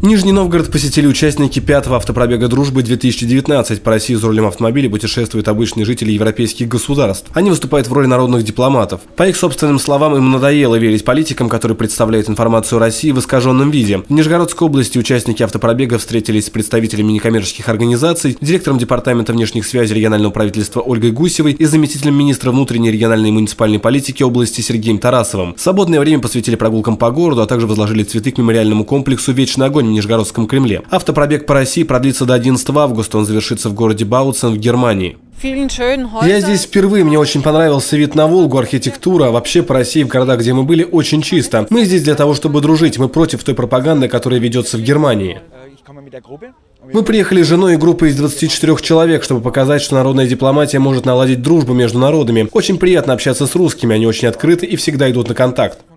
Нижний Новгород посетили участники 5-го автопробега дружбы 2019. По России за рулем автомобиля путешествуют обычные жители европейских государств. Они выступают в роли народных дипломатов. По их собственным словам, им надоело верить политикам, которые представляют информацию о России в искаженном виде. В Нижегородской области участники автопробега встретились с представителями некоммерческих организаций, директором департамента внешних связей регионального правительства Ольгой Гусевой и заместителем министра внутренней, региональной и муниципальной политики области Сергеем Тарасовым. Свободное время посвятили прогулкам по городу, а также возложили цветы к мемориальному комплексу «Вечный огонь» в Нижегородском Кремле. Автопробег по России продлится до 11 августа. Он завершится в городе Бауцен в Германии. Я здесь впервые, мне очень понравился вид на Волгу, архитектура. Вообще по России в городах, где мы были, очень чисто. Мы здесь для того, чтобы дружить. Мы против той пропаганды, которая ведется в Германии. Мы приехали с женой и группой из 24 человек, чтобы показать, что народная дипломатия может наладить дружбу между народами. Очень приятно общаться с русскими, они очень открыты и всегда идут на контакт.